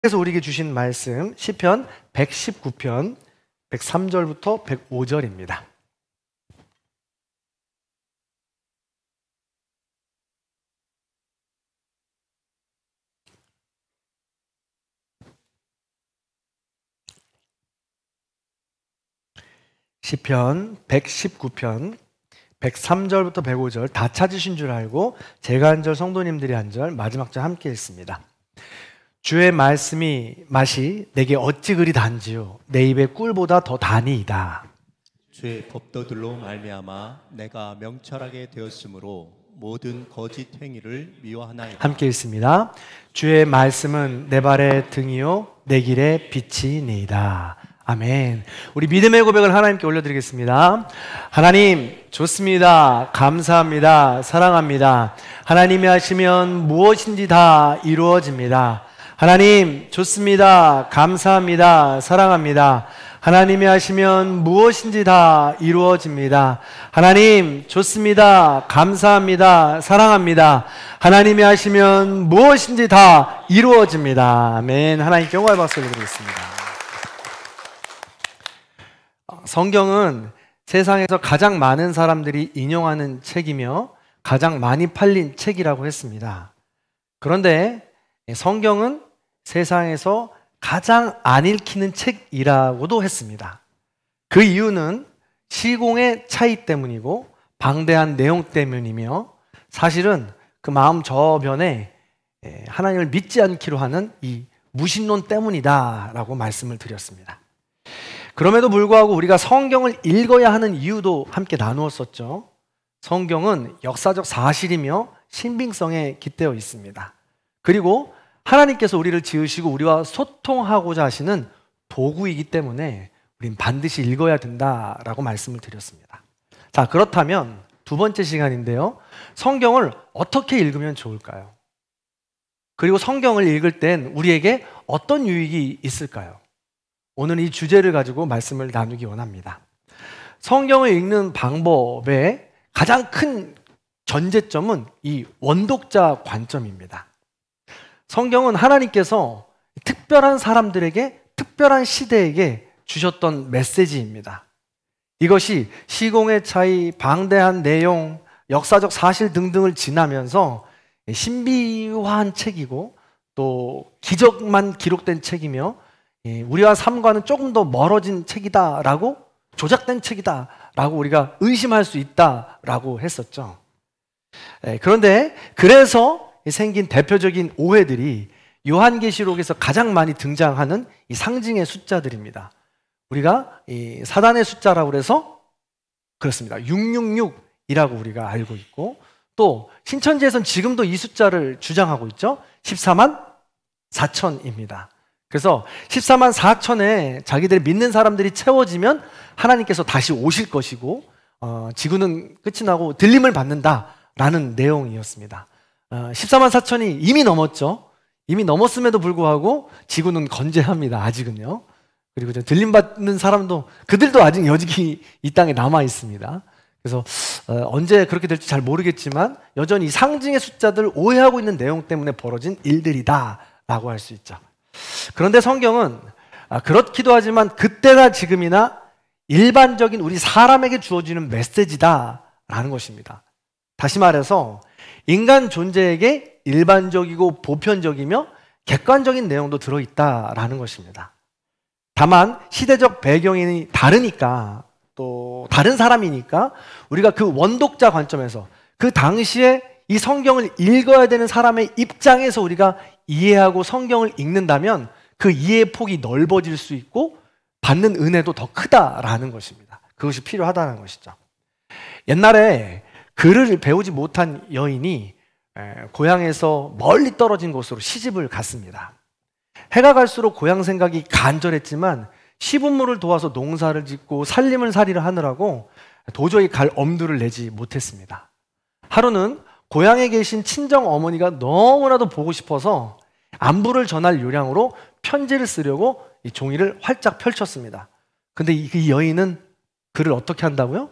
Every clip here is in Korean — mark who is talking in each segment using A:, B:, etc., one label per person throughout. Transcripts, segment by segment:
A: 그래서 우리에게 주신 말씀 시편 119편 103절부터 105절입니다. 시편 119편 103절부터 105절 다 찾으신 줄 알고 제가 한 절, 성도님들이 한 절, 마지막 절 함께 읽습니다. 주의 말씀이 맛이 내게 어찌 그리 단지요 내 입의 꿀보다 더 다니이다.
B: 주의 법도들로 말미암아 내가 명철하게 되었으므로 모든 거짓 행위를 미워하나이다.
A: 함께 읽습니다. 주의 말씀은 내 발의 등이요 내 길의 빛이니이다. 아멘. 우리 믿음의 고백을 하나님께 올려드리겠습니다. 하나님 좋습니다. 감사합니다. 사랑합니다. 하나님이 하시면 무엇인지 다 이루어집니다. 하나님 좋습니다. 감사합니다. 사랑합니다. 하나님이 하시면 무엇인지 다 이루어집니다. 하나님 좋습니다. 감사합니다. 사랑합니다. 하나님이 하시면 무엇인지 다 이루어집니다. 아멘. 하나님께 영광의 박수 올려드리겠습니다. 성경은 세상에서 가장 많은 사람들이 인용하는 책이며 가장 많이 팔린 책이라고 했습니다. 그런데 성경은 세상에서 가장 안 읽히는 책이라고도 했습니다. 그 이유는 시공의 차이 때문이고 방대한 내용 때문이며 사실은 그 마음 저변에 하나님을 믿지 않기로 하는 이 무신론 때문이다라고 말씀을 드렸습니다. 그럼에도 불구하고 우리가 성경을 읽어야 하는 이유도 함께 나누었었죠. 성경은 역사적 사실이며 신빙성에 깃대어 있습니다. 그리고 하나님께서 우리를 지으시고 우리와 소통하고자 하시는 도구이기 때문에 우린 반드시 읽어야 된다라고 말씀을 드렸습니다. 자, 그렇다면 두 번째 시간인데요. 성경을 어떻게 읽으면 좋을까요? 그리고 성경을 읽을 땐 우리에게 어떤 유익이 있을까요? 오늘 이 주제를 가지고 말씀을 나누기 원합니다. 성경을 읽는 방법의 가장 큰 전제점은 이 원독자 관점입니다. 성경은 하나님께서 특별한 사람들에게, 특별한 시대에게 주셨던 메시지입니다. 이것이 시공의 차이, 방대한 내용, 역사적 사실 등등을 지나면서 신비화한 책이고 또 기적만 기록된 책이며 우리와 삶과는 조금 더 멀어진 책이다라고, 조작된 책이다라고 우리가 의심할 수 있다라고 했었죠. 그런데 그래서 생긴 대표적인 오해들이 요한계시록에서 가장 많이 등장하는 이 상징의 숫자들입니다. 우리가 이 사단의 숫자라고 해서 그렇습니다. 666이라고 우리가 알고 있고, 또 신천지에서는 지금도 이 숫자를 주장하고 있죠. 14만 4천입니다. 그래서 14만 4천에 자기들이 믿는 사람들이 채워지면 하나님께서 다시 오실 것이고 지구는 끝이 나고 들림을 받는다라는 내용이었습니다. 14만 4천이 이미 넘었죠. 이미 넘었음에도 불구하고 지구는 건재합니다. 아직은요. 그리고 들림 받는 사람도 그들도 아직 여직이 이 땅에 남아 있습니다. 그래서 언제 그렇게 될지 잘 모르겠지만 여전히 상징의 숫자들 오해하고 있는 내용 때문에 벌어진 일들이다라고 할 수 있죠. 그런데 성경은 그렇기도 하지만 그때나 지금이나 일반적인 우리 사람에게 주어지는 메시지다라는 것입니다. 다시 말해서 인간 존재에게 일반적이고 보편적이며 객관적인 내용도 들어있다라는 것입니다. 다만 시대적 배경이 다르니까, 또 다른 사람이니까 우리가 그 원독자 관점에서 그 당시에 이 성경을 읽어야 되는 사람의 입장에서 우리가 이해하고 성경을 읽는다면 그 이해의 폭이 넓어질 수 있고 받는 은혜도 더 크다라는 것입니다. 그것이 필요하다는 것이죠. 옛날에 글을 배우지 못한 여인이 고향에서 멀리 떨어진 곳으로 시집을 갔습니다. 해가 갈수록 고향 생각이 간절했지만 시부모를 도와서 농사를 짓고 살림을 하느라고 도저히 갈 엄두를 내지 못했습니다. 하루는 고향에 계신 친정 어머니가 너무나도 보고 싶어서 안부를 전할 요량으로 편지를 쓰려고 이 종이를 활짝 펼쳤습니다. 근데 이 여인은 글을 어떻게 한다고요?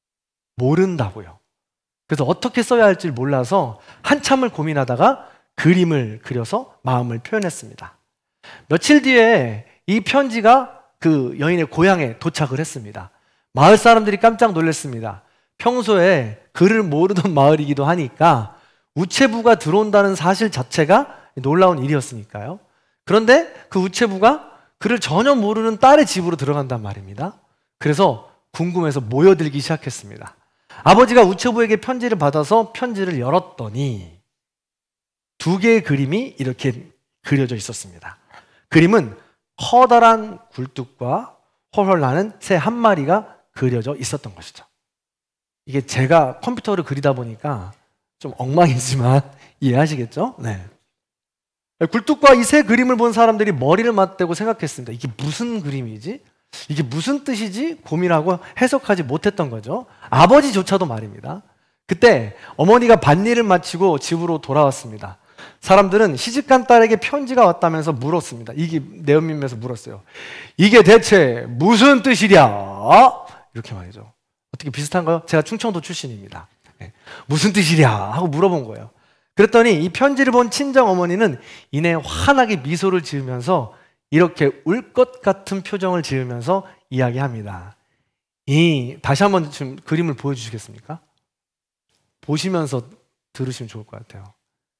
A: 모른다고요. 그래서 어떻게 써야 할지 몰라서 한참을 고민하다가 그림을 그려서 마음을 표현했습니다. 며칠 뒤에 이 편지가 그 여인의 고향에 도착을 했습니다. 마을 사람들이 깜짝 놀랐습니다. 평소에 글을 모르던 마을이기도 하니까 우체부가 들어온다는 사실 자체가 놀라운 일이었으니까요. 그런데 그 우체부가 그를 전혀 모르는 딸의 집으로 들어간단 말입니다. 그래서 궁금해서 모여들기 시작했습니다. 아버지가 우체부에게 편지를 받아서 편지를 열었더니 두 개의 그림이 이렇게 그려져 있었습니다. 그림은 커다란 굴뚝과 헐헐 나는 새 한 마리가 그려져 있었던 것이죠. 이게 제가 컴퓨터를 그리다 보니까 좀 엉망이지만 이해하시겠죠? 네. 굴뚝과 이 새 그림을 본 사람들이 머리를 맞대고 생각했습니다. 이게 무슨 그림이지? 이게 무슨 뜻이지? 고민하고 해석하지 못했던 거죠. 아버지조차도 말입니다. 그때 어머니가 밭일을 마치고 집으로 돌아왔습니다. 사람들은 시집간 딸에게 편지가 왔다면서 물었습니다. 이게 내연민면서 물었어요. 이게 대체 무슨 뜻이랴? 이렇게 말이죠. 어떻게 비슷한가요? 제가 충청도 출신입니다. 네. 무슨 뜻이랴? 하고 물어본 거예요. 그랬더니 이 편지를 본 친정 어머니는 이내 환하게 미소를 지으면서 이렇게 울 것 같은 표정을 지으면서 이야기합니다. 다시 한번 좀 그림을 보여주시겠습니까? 보시면서 들으시면 좋을 것 같아요.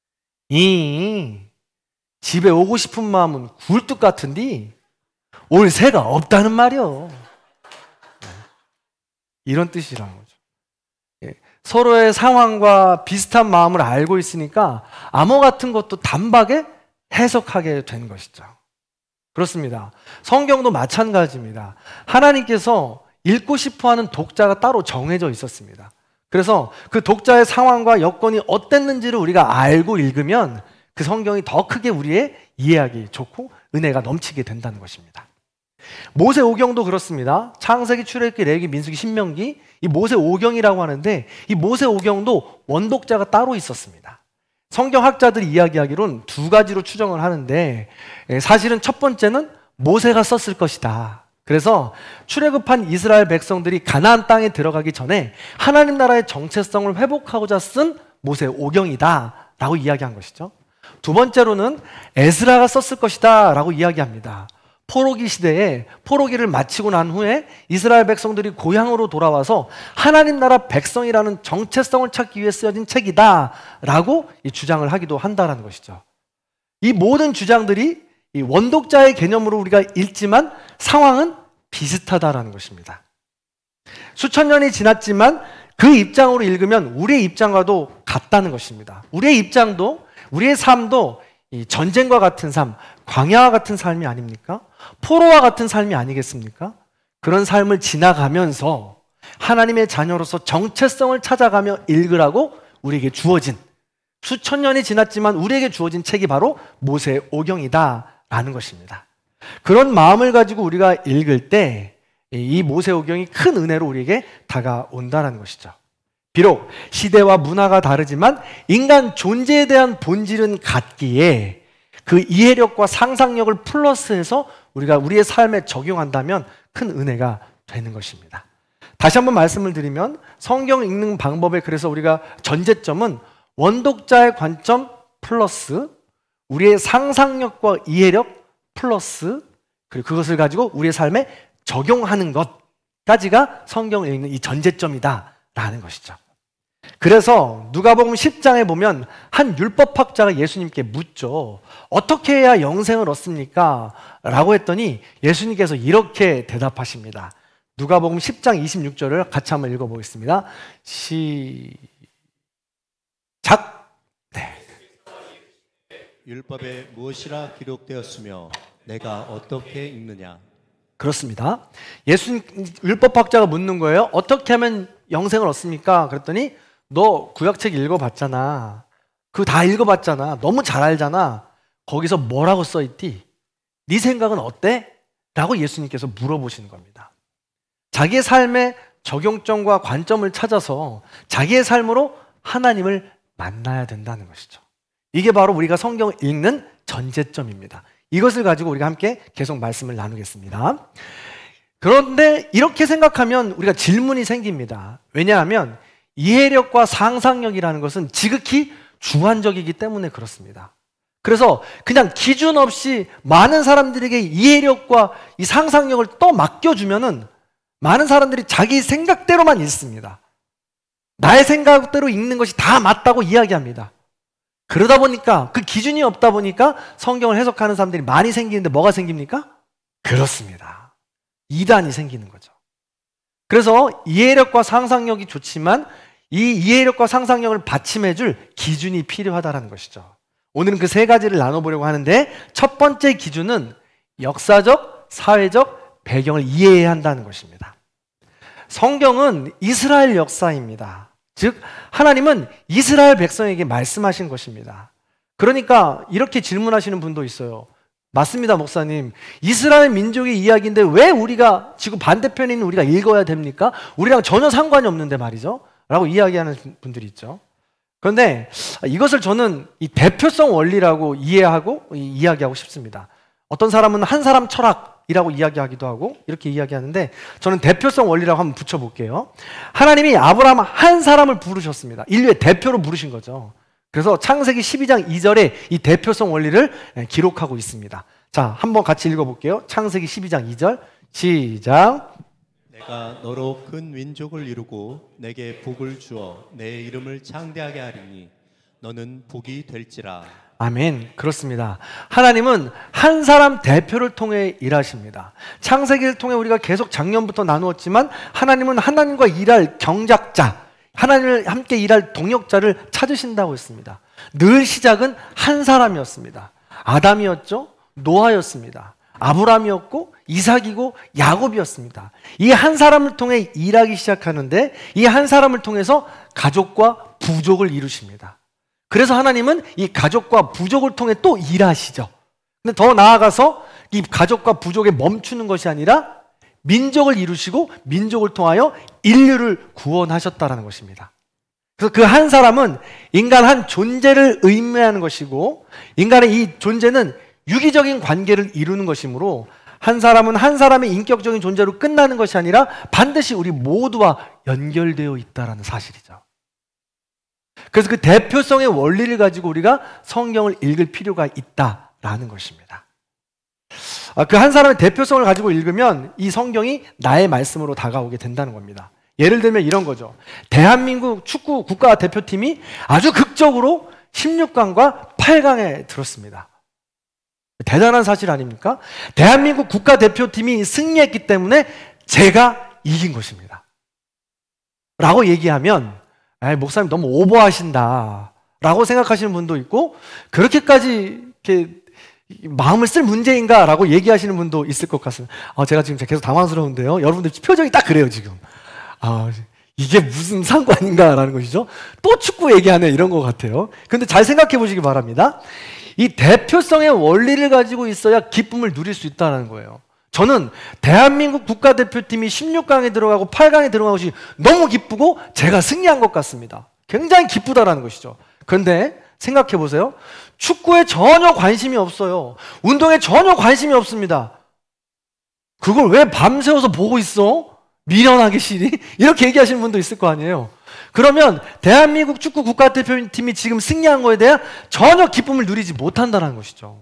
A: 집에 오고 싶은 마음은 굴뚝 같은데 올 새가 없다는 말이요. 이런 뜻이라는 거죠. 서로의 상황과 비슷한 마음을 알고 있으니까 암호 같은 것도 단박에 해석하게 된 것이죠. 그렇습니다. 성경도 마찬가지입니다. 하나님께서 읽고 싶어하는 독자가 따로 정해져 있었습니다. 그래서 그 독자의 상황과 여건이 어땠는지를 우리가 알고 읽으면 그 성경이 더 크게 우리의 이해하기 좋고 은혜가 넘치게 된다는 것입니다. 모세 오경도 그렇습니다. 창세기, 출애굽기, 레위기, 민수기, 신명기, 이 모세 오경이라고 하는데 이 모세 오경도 원독자가 따로 있었습니다. 성경학자들이 이야기하기로는 두 가지로 추정을 하는데 사실은 첫 번째는 모세가 썼을 것이다. 그래서 출애굽한 이스라엘 백성들이 가나안 땅에 들어가기 전에 하나님 나라의 정체성을 회복하고자 쓴 모세 오경이다 라고 이야기한 것이죠. 두 번째로는 에스라가 썼을 것이다 라고 이야기합니다. 포로기 시대에 포로기를 마치고 난 후에 이스라엘 백성들이 고향으로 돌아와서 하나님 나라 백성이라는 정체성을 찾기 위해 쓰여진 책이다 라고 주장을 하기도 한다는 것이죠. 이 모든 주장들이 이 원독자의 개념으로 우리가 읽지만 상황은 비슷하다라는 것입니다. 수천 년이 지났지만 그 입장으로 읽으면 우리의 입장과도 같다는 것입니다. 우리의 입장도 우리의 삶도 이 전쟁과 같은 삶, 광야와 같은 삶이 아닙니까? 포로와 같은 삶이 아니겠습니까? 그런 삶을 지나가면서 하나님의 자녀로서 정체성을 찾아가며 읽으라고 우리에게 주어진, 수천 년이 지났지만 우리에게 주어진 책이 바로 모세 오경이다라는 것입니다. 그런 마음을 가지고 우리가 읽을 때 이 모세 오경이 큰 은혜로 우리에게 다가온다는 것이죠. 비록 시대와 문화가 다르지만 인간 존재에 대한 본질은 같기에 그 이해력과 상상력을 플러스해서 우리가 우리의 삶에 적용한다면 큰 은혜가 되는 것입니다. 다시 한번 말씀을 드리면 성경 읽는 방법에 그래서 우리가 전제점은 원독자의 관점 플러스 우리의 상상력과 이해력 플러스 그리고 그것을 가지고 우리의 삶에 적용하는 것까지가 성경을 읽는 이 전제점이다라는 것이죠. 그래서 누가복음 10장에 보면 한 율법학자가 예수님께 묻죠. 어떻게 해야 영생을 얻습니까? 라고 했더니 예수님께서 이렇게 대답하십니다. 누가복음 10장 26절을 같이 한번 읽어보겠습니다. 시작. 네.
B: 율법에 무엇이라 기록되었으며 내가 어떻게 읽느냐?
A: 그렇습니다. 율법학자가 묻는 거예요. 어떻게 하면 영생을 얻습니까? 그랬더니 너 구약책 읽어봤잖아. 그거 다 읽어봤잖아. 너무 잘 알잖아. 거기서 뭐라고 써있디? 네 생각은 어때? 라고 예수님께서 물어보시는 겁니다. 자기의 삶의 적용점과 관점을 찾아서 자기의 삶으로 하나님을 만나야 된다는 것이죠. 이게 바로 우리가 성경을 읽는 전제점입니다. 이것을 가지고 우리가 함께 계속 말씀을 나누겠습니다. 그런데 이렇게 생각하면 우리가 질문이 생깁니다. 왜냐하면 이해력과 상상력이라는 것은 지극히 주관적이기 때문에 그렇습니다. 그래서 그냥 기준 없이 많은 사람들에게 이해력과 이 상상력을 또 맡겨주면은 많은 사람들이 자기 생각대로만 읽습니다. 나의 생각대로 읽는 것이 다 맞다고 이야기합니다. 그러다 보니까 그 기준이 없다 보니까 성경을 해석하는 사람들이 많이 생기는데 뭐가 생깁니까? 그렇습니다. 이단이 생기는 거죠. 그래서 이해력과 상상력이 좋지만 이 이해력과 상상력을 받침해줄 기준이 필요하다는 것이죠. 오늘은 그 세 가지를 나눠보려고 하는데 첫 번째 기준은 역사적, 사회적 배경을 이해해야 한다는 것입니다. 성경은 이스라엘 역사입니다. 즉 하나님은 이스라엘 백성에게 말씀하신 것입니다. 그러니까 이렇게 질문하시는 분도 있어요. 맞습니다, 목사님. 이스라엘 민족의 이야기인데 왜 우리가 지구 반대편에 있는 우리가 읽어야 됩니까? 우리랑 전혀 상관이 없는데 말이죠. 라고 이야기하는 분들이 있죠. 그런데 이것을 저는 이 대표성 원리라고 이야기하고 싶습니다. 어떤 사람은 한 사람 철학이라고 이야기하기도 하고 이렇게 이야기하는데 저는 대표성 원리라고 한번 붙여볼게요. 하나님이 아브라함 한 사람을 부르셨습니다. 인류의 대표로 부르신 거죠. 그래서 창세기 12장 2절에 이 대표성 원리를 기록하고 있습니다. 자, 한번 같이 읽어볼게요. 창세기 12장 2절 시작.
B: 내가 너로 큰 민족을 이루고 내게 복을 주어 내 이름을 창대하게 하리니 너는 복이 될지라.
A: 아멘. 그렇습니다. 하나님은 한 사람 대표를 통해 일하십니다. 창세기를 통해 우리가 계속 작년부터 나누었지만 하나님은 하나님과 일할 경작자, 하나님을 함께 일할 동역자를 찾으신다고 했습니다. 늘 시작은 한 사람이었습니다. 아담이었죠. 노아였습니다. 아브라함이었고 이삭이고 야곱이었습니다. 이 한 사람을 통해 일하기 시작하는데 이 한 사람을 통해서 가족과 부족을 이루십니다. 그래서 하나님은 이 가족과 부족을 통해 또 일하시죠. 근데 더 나아가서 이 가족과 부족에 멈추는 것이 아니라 민족을 이루시고 민족을 통하여 인류를 구원하셨다는 것입니다. 그래서 그 한 사람은 인간 한 존재를 의미하는 것이고 인간의 이 존재는 유기적인 관계를 이루는 것이므로 한 사람은 한 사람의 인격적인 존재로 끝나는 것이 아니라 반드시 우리 모두와 연결되어 있다는 사실이죠. 그래서 그 대표성의 원리를 가지고 우리가 성경을 읽을 필요가 있다라는 것입니다. 그 한 사람의 대표성을 가지고 읽으면 이 성경이 나의 말씀으로 다가오게 된다는 겁니다. 예를 들면 이런 거죠. 대한민국 축구 국가대표팀이 아주 극적으로 16강과 8강에 들었습니다. 대단한 사실 아닙니까? 대한민국 국가대표팀이 승리했기 때문에 제가 이긴 것입니다. 라고 얘기하면 목사님 너무 오버하신다 라고 생각하시는 분도 있고 그렇게까지 이렇게 마음을 쓸 문제인가 라고 얘기하시는 분도 있을 것 같습니다. 제가 지금 계속 당황스러운데요. 여러분들 표정이 딱 그래요 지금. 이게 무슨 상관인가 라는 것이죠. 또 축구 얘기하네 이런 것 같아요. 근데 잘 생각해 보시기 바랍니다. 이 대표성의 원리를 가지고 있어야 기쁨을 누릴 수 있다는 거예요. 저는 대한민국 국가대표팀이 16강에 들어가고 8강에 들어간 것이 너무 기쁘고 제가 승리한 것 같습니다. 굉장히 기쁘다라는 것이죠. 그런데 생각해 보세요. 축구에 전혀 관심이 없어요. 운동에 전혀 관심이 없습니다. 그걸 왜 밤새워서 보고 있어? 미련하게 시리? 이렇게 얘기하시는 분도 있을 거 아니에요. 그러면 대한민국 축구 국가대표팀이 지금 승리한 거에 대한 전혀 기쁨을 누리지 못한다는 것이죠.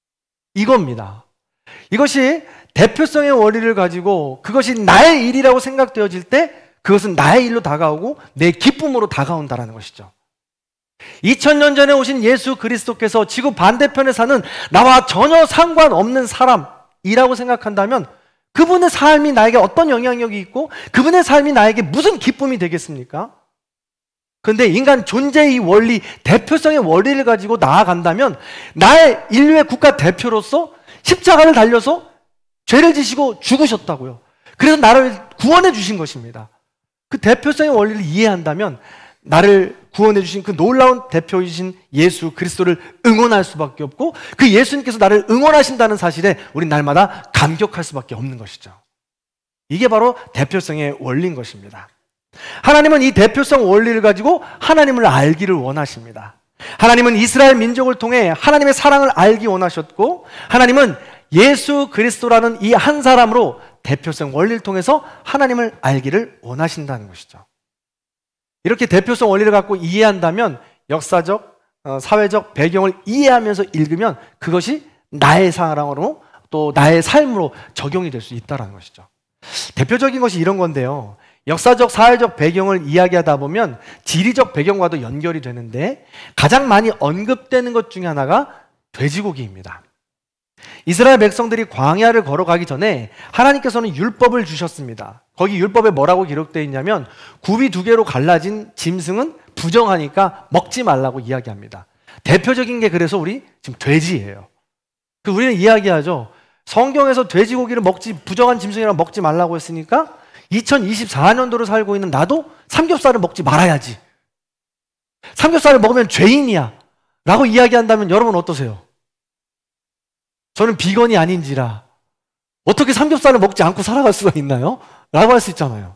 A: 이겁니다. 이것이 대표성의 원리를 가지고 그것이 나의 일이라고 생각되어질 때 그것은 나의 일로 다가오고 내 기쁨으로 다가온다는 것이죠. 2000년 전에 오신 예수 그리스도께서 지구 반대편에 사는 나와 전혀 상관없는 사람이라고 생각한다면 그분의 삶이 나에게 어떤 영향력이 있고 그분의 삶이 나에게 무슨 기쁨이 되겠습니까? 그런데 인간 존재의 이 원리, 대표성의 원리를 가지고 나아간다면 나의 인류의 국가 대표로서 십자가를 달려서 죄를 지시고 죽으셨다고요. 그래서 나를 구원해 주신 것입니다. 그 대표성의 원리를 이해한다면 나를 구원해 주신 그 놀라운 대표이신 예수 그리스도를 응원할 수밖에 없고 그 예수님께서 나를 응원하신다는 사실에 우린 날마다 감격할 수밖에 없는 것이죠. 이게 바로 대표성의 원리인 것입니다. 하나님은 이 대표성 원리를 가지고 하나님을 알기를 원하십니다. 하나님은 이스라엘 민족을 통해 하나님의 사랑을 알기 원하셨고 하나님은 예수 그리스도라는 이 한 사람으로 대표성 원리를 통해서 하나님을 알기를 원하신다는 것이죠. 이렇게 대표성 원리를 갖고 이해한다면 역사적, 사회적 배경을 이해하면서 읽으면 그것이 나의 사랑으로 또 나의 삶으로 적용이 될 수 있다는 것이죠. 대표적인 것이 이런 건데요. 역사적, 사회적 배경을 이야기하다 보면 지리적 배경과도 연결이 되는데 가장 많이 언급되는 것 중에 하나가 돼지고기입니다. 이스라엘 백성들이 광야를 걸어가기 전에 하나님께서는 율법을 주셨습니다. 거기 율법에 뭐라고 기록되어 있냐면 굽이 2개로 갈라진 짐승은 부정하니까 먹지 말라고 이야기합니다. 대표적인 게 그래서 우리 지금 돼지예요. 우리는 이야기하죠. 성경에서 돼지고기를 부정한 짐승이랑 먹지 말라고 했으니까 2024년도를 살고 있는 나도 삼겹살을 먹지 말아야지. 삼겹살을 먹으면 죄인이야 라고 이야기한다면 여러분 어떠세요? 저는 비건이 아닌지라 어떻게 삼겹살을 먹지 않고 살아갈 수가 있나요? 라고 할 수 있잖아요.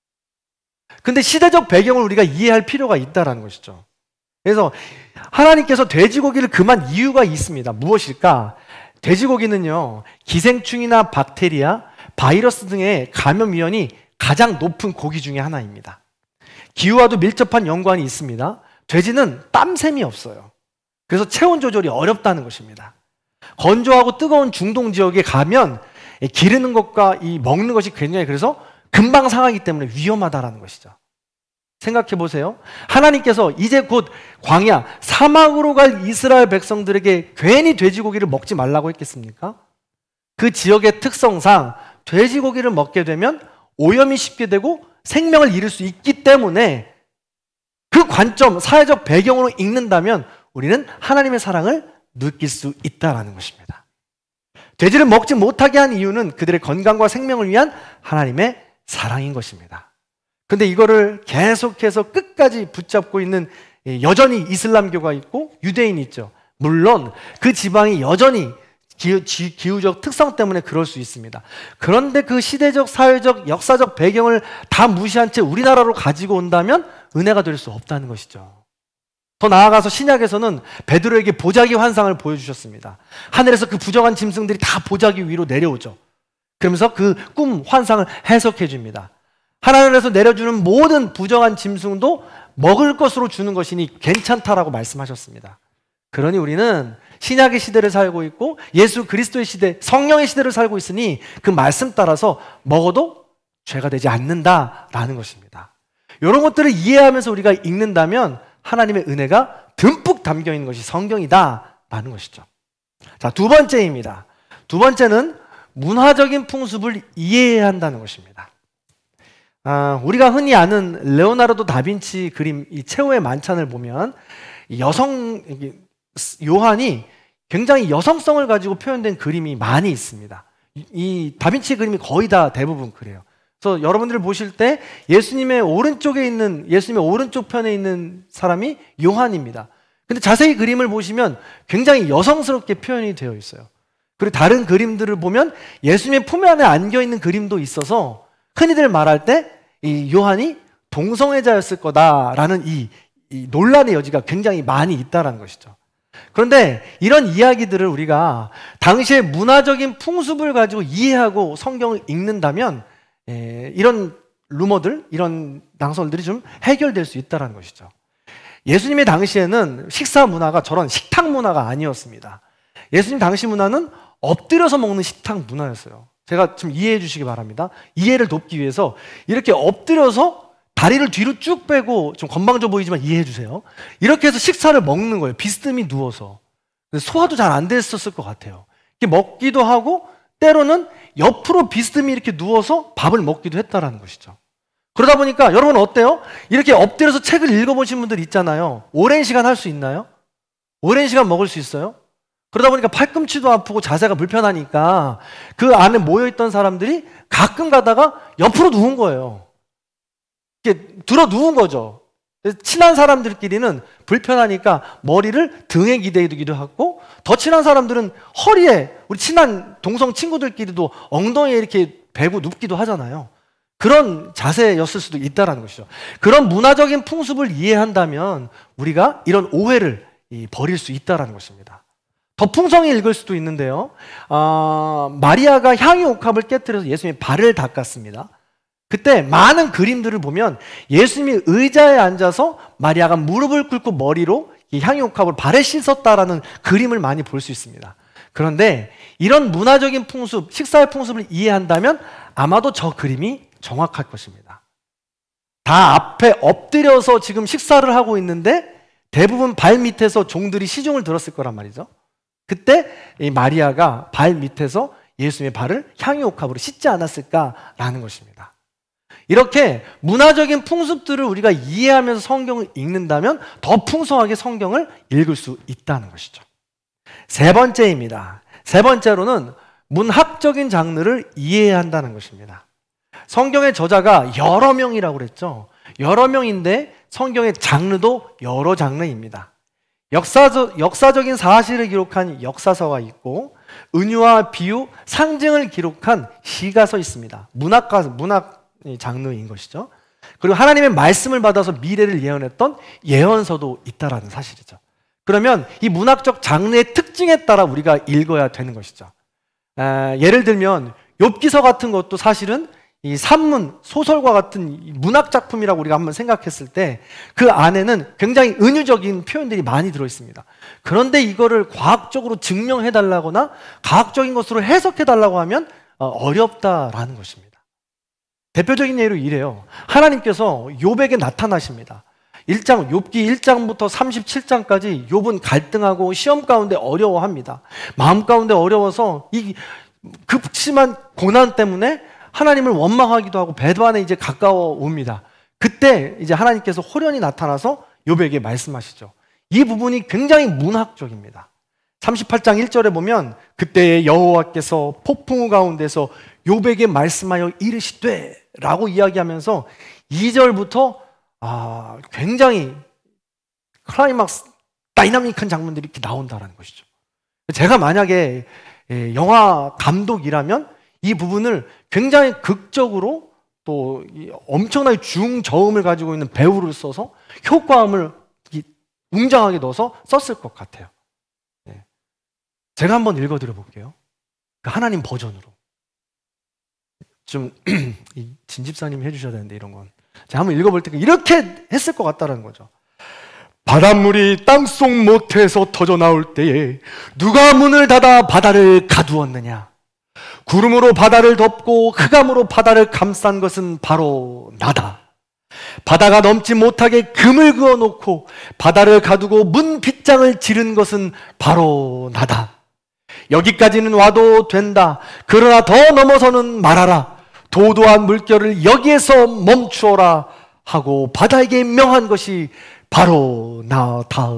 A: 근데 시대적 배경을 우리가 이해할 필요가 있다는 것이죠. 그래서 하나님께서 돼지고기를 금한 이유가 있습니다. 무엇일까? 돼지고기는요, 기생충이나 박테리아, 바이러스 등의 감염 위험이 가장 높은 고기 중에 하나입니다. 기후와도 밀접한 연관이 있습니다. 돼지는 땀샘이 없어요. 그래서 체온 조절이 어렵다는 것입니다. 건조하고 뜨거운 중동 지역에 가면 기르는 것과 이 먹는 것이 굉장히 그래서 금방 상하기 때문에 위험하다는 것이죠. 생각해 보세요. 하나님께서 이제 곧 광야, 사막으로 갈 이스라엘 백성들에게 괜히 돼지고기를 먹지 말라고 했겠습니까? 그 지역의 특성상 돼지고기를 먹게 되면 오염이 쉽게 되고 생명을 잃을 수 있기 때문에 그 관점, 사회적 배경으로 읽는다면 우리는 하나님의 사랑을 느낄 수 있다는 것입니다. 돼지를 먹지 못하게 한 이유는 그들의 건강과 생명을 위한 하나님의 사랑인 것입니다. 근데 이거를 계속해서 끝까지 붙잡고 있는 여전히 이슬람교가 있고 유대인이 있죠. 물론 그 지방이 여전히 기후적 특성 때문에 그럴 수 있습니다. 그런데 그 시대적, 사회적, 역사적 배경을 다 무시한 채 우리나라로 가지고 온다면 은혜가 될 수 없다는 것이죠. 더 나아가서 신약에서는 베드로에게 보자기 환상을 보여주셨습니다. 하늘에서 그 부정한 짐승들이 다 보자기 위로 내려오죠. 그러면서 그 꿈, 환상을 해석해 줍니다. 하나님께서 내려주는 모든 부정한 짐승도 먹을 것으로 주는 것이니 괜찮다라고 말씀하셨습니다. 그러니 우리는 신약의 시대를 살고 있고 예수 그리스도의 시대, 성령의 시대를 살고 있으니 그 말씀 따라서 먹어도 죄가 되지 않는다라는 것입니다. 이런 것들을 이해하면서 우리가 읽는다면 하나님의 은혜가 듬뿍 담겨 있는 것이 성경이다라는 것이죠. 자, 두 번째입니다. 두 번째는 문화적인 풍습을 이해해야 한다는 것입니다. 우리가 흔히 아는 레오나르도 다빈치 그림 이 최후의 만찬을 보면 요한이 굉장히 여성성을 가지고 표현된 그림이 많이 있습니다. 이 다빈치 그림이 거의 다 대부분 그래요. 그래서 여러분들 보실 때 예수님의 오른쪽 편에 있는 사람이 요한입니다. 근데 자세히 그림을 보시면 굉장히 여성스럽게 표현이 되어 있어요. 그리고 다른 그림들을 보면 예수님의 품 안에 안겨 있는 그림도 있어서 흔히들 말할 때 이 요한이 동성애자였을 거다라는 이 논란의 여지가 굉장히 많이 있다는 것이죠. 그런데 이런 이야기들을 우리가 당시의 문화적인 풍습을 가지고 이해하고 성경을 읽는다면 이런 루머들, 이런 낭설들이 좀 해결될 수 있다는 것이죠. 예수님의 당시에는 식사 문화가 저런 식탁 문화가 아니었습니다. 예수님 당시 문화는 엎드려서 먹는 식탁 문화였어요. 제가 좀 이해해 주시기 바랍니다. 이해를 돕기 위해서 이렇게 엎드려서 다리를 뒤로 쭉 빼고 좀 건방져 보이지만 이해해 주세요. 이렇게 해서 식사를 먹는 거예요. 비스듬히 누워서. 소화도 잘 안 됐었을 것 같아요. 이렇게 먹기도 하고 때로는 옆으로 비스듬히 이렇게 누워서 밥을 먹기도 했다라는 것이죠. 그러다 보니까 여러분 어때요? 이렇게 엎드려서 책을 읽어보신 분들 있잖아요. 오랜 시간 할 수 있나요? 오랜 시간 먹을 수 있어요? 그러다 보니까 팔꿈치도 아프고 자세가 불편하니까 그 안에 모여있던 사람들이 가끔 가다가 옆으로 누운 거예요. 이렇게 들어 누운 거죠. 친한 사람들끼리는 불편하니까 머리를 등에 기대기도 하고 더 친한 사람들은 허리에 우리 친한 동성 친구들끼리도 엉덩이에 이렇게 베고 눕기도 하잖아요. 그런 자세였을 수도 있다는 것이죠. 그런 문화적인 풍습을 이해한다면 우리가 이런 오해를 버릴 수 있다는 것입니다. 더 풍성히 읽을 수도 있는데요. 마리아가 향유 옥합을 깨뜨려서 예수님의 발을 닦았습니다. 그때 많은 그림들을 보면 예수님이 의자에 앉아서 마리아가 무릎을 꿇고 머리로 이 향유옥합으로 발에 씻었다라는 그림을 많이 볼 수 있습니다. 그런데 이런 문화적인 풍습, 식사의 풍습을 이해한다면 아마도 저 그림이 정확할 것입니다. 다 앞에 엎드려서 지금 식사를 하고 있는데 대부분 발 밑에서 종들이 시중을 들었을 거란 말이죠. 그때 이 마리아가 발 밑에서 예수님의 발을 향유옥합으로 씻지 않았을까라는 것입니다. 이렇게 문화적인 풍습들을 우리가 이해하면서 성경을 읽는다면 더 풍성하게 성경을 읽을 수 있다는 것이죠. 세 번째입니다. 세 번째로는 문학적인 장르를 이해해야 한다는 것입니다. 성경의 저자가 여러 명이라고 그랬죠. 여러 명인데 성경의 장르도 여러 장르입니다. 역사적인 사실을 기록한 역사서가 있고 은유와 비유, 상징을 기록한 시가서 있습니다. 문학 장르인 것이죠. 그리고 하나님의 말씀을 받아서 미래를 예언했던 예언서도 있다라는 사실이죠. 그러면 이 문학적 장르의 특징에 따라 우리가 읽어야 되는 것이죠. 예를 들면 욥기서 같은 것도 사실은 이 산문, 소설과 같은 문학 작품이라고 우리가 한번 생각했을 때 그 안에는 굉장히 은유적인 표현들이 많이 들어있습니다. 그런데 이거를 과학적으로 증명해달라거나 과학적인 것으로 해석해달라고 하면 어렵다라는 것입니다. 대표적인 예로 이래요. 하나님께서 욥에게 나타나십니다. 욥기 1장부터 37장까지 욥은 갈등하고 시험 가운데 어려워합니다. 마음 가운데 어려워서 이 극심한 고난 때문에 하나님을 원망하기도 하고 배반에 이제 가까워 옵니다. 그때 이제 하나님께서 호련히 나타나서 욥에게 말씀하시죠. 이 부분이 굉장히 문학적입니다. 38장 1절에 보면 그때 여호와께서 폭풍우 가운데서 욥에게 말씀하여 이르시되 라고 이야기하면서 2절부터 굉장히 클라이막스 다이나믹한 장면들이 이렇게 나온다는 것이죠. 제가 만약에 영화 감독이라면 이 부분을 굉장히 극적으로 또 엄청나게 중저음을 가지고 있는 배우를 써서 효과음을 웅장하게 넣어서 썼을 것 같아요. 제가 한번 읽어드려 볼게요. 하나님 버전으로. 좀 진집사님 해주셔야 되는데 이런 건. 제가 한번 읽어볼 때 이렇게 했을 것 같다는 거죠. 바닷물이 땅속 모태에서 터져 나올 때에 누가 문을 닫아 바다를 가두었느냐? 구름으로 바다를 덮고 흑암으로 바다를 감싼 것은 바로 나다. 바다가 넘지 못하게 금을 그어놓고 바다를 가두고 문 빗장을 지른 것은 바로 나다. 여기까지는 와도 된다. 그러나 더 넘어서는 말하라. 도도한 물결을 여기에서 멈추어라 하고 바다에게 명한 것이 바로 나다.